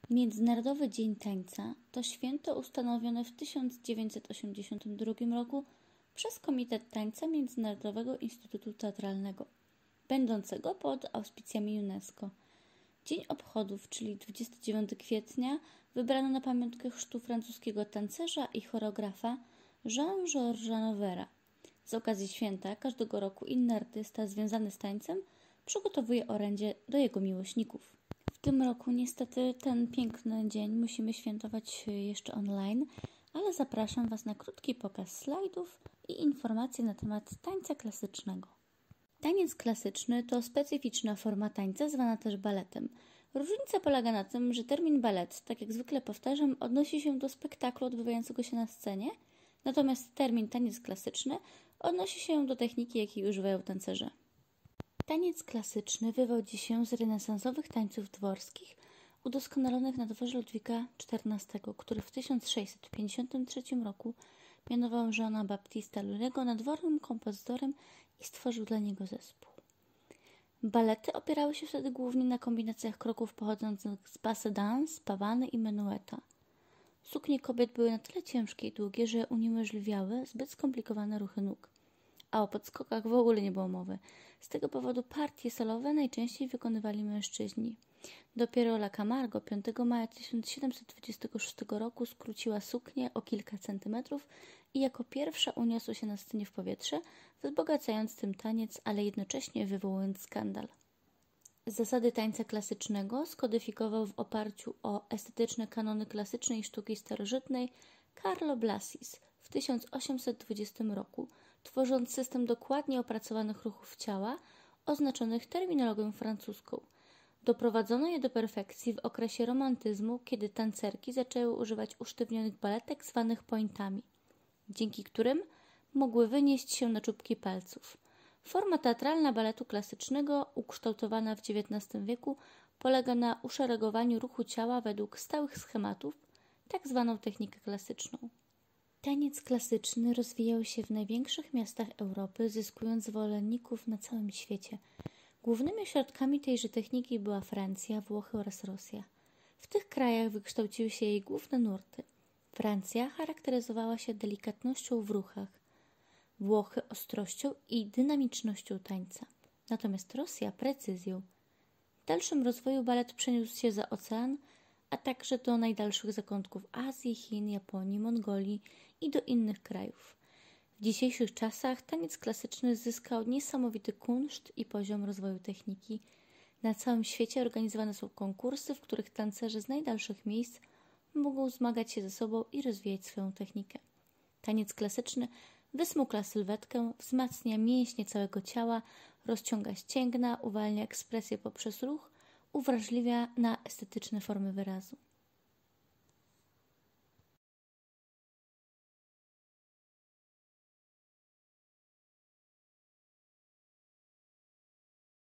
Międzynarodowy Dzień Tańca to święto ustanowione w 1982 roku przez Komitet Tańca Międzynarodowego Instytutu Teatralnego, będącego pod auspicjami UNESCO. Dzień obchodów, czyli 29 kwietnia, wybrano na pamiątkę chrztu francuskiego tancerza i choreografa Jean-Georges'a Nouvera. Z okazji święta każdego roku inny artysta związany z tańcem przygotowuje orędzie do jego miłośników. W tym roku niestety ten piękny dzień musimy świętować jeszcze online, ale zapraszam Was na krótki pokaz slajdów i informacje na temat tańca klasycznego. Taniec klasyczny to specyficzna forma tańca, zwana też baletem. Różnica polega na tym, że termin balet, tak jak zwykle powtarzam, odnosi się do spektaklu odbywającego się na scenie, natomiast termin taniec klasyczny odnosi się do techniki, jakiej używają tancerze. Taniec klasyczny wywodzi się z renesansowych tańców dworskich, udoskonalonych na dworze Ludwika XIV, który w 1653 roku mianował Jeana Baptista Lully'ego nadwornym kompozytorem i stworzył dla niego zespół. Balety opierały się wtedy głównie na kombinacjach kroków pochodzących z pas danse, pawany i menueta. Suknie kobiet były na tyle ciężkie i długie, że uniemożliwiały zbyt skomplikowane ruchy nóg. A o podskokach w ogóle nie było mowy. Z tego powodu partie solowe najczęściej wykonywali mężczyźni. Dopiero La Camargo 5 maja 1726 roku skróciła suknię o kilka centymetrów i jako pierwsza uniosła się na scenie w powietrze, wzbogacając tym taniec, ale jednocześnie wywołując skandal. Zasady tańca klasycznego skodyfikował w oparciu o estetyczne kanony klasycznej sztuki starożytnej Carlo Blasis w 1820 roku, tworząc system dokładnie opracowanych ruchów ciała, oznaczonych terminologią francuską. Doprowadzono je do perfekcji w okresie romantyzmu, kiedy tancerki zaczęły używać usztywnionych baletek zwanych pointami, dzięki którym mogły wynieść się na czubki palców. Forma teatralna baletu klasycznego, ukształtowana w XIX wieku, polega na uszeregowaniu ruchu ciała według stałych schematów, tak zwaną technikę klasyczną. Taniec klasyczny rozwijał się w największych miastach Europy, zyskując zwolenników na całym świecie. Głównymi ośrodkami tejże techniki była Francja, Włochy oraz Rosja. W tych krajach wykształciły się jej główne nurty. Francja charakteryzowała się delikatnością w ruchach, Włochy ostrością i dynamicznością tańca, natomiast Rosja precyzją. W dalszym rozwoju balet przeniósł się za ocean, a także do najdalszych zakątków Azji, Chin, Japonii, Mongolii i do innych krajów. W dzisiejszych czasach taniec klasyczny zyskał niesamowity kunszt i poziom rozwoju techniki. Na całym świecie organizowane są konkursy, w których tancerze z najdalszych miejsc mogą zmagać się ze sobą i rozwijać swoją technikę. Taniec klasyczny wysmukla sylwetkę, wzmacnia mięśnie całego ciała, rozciąga ścięgna, uwalnia ekspresję poprzez ruch, uwrażliwia na estetyczne formy wyrazu.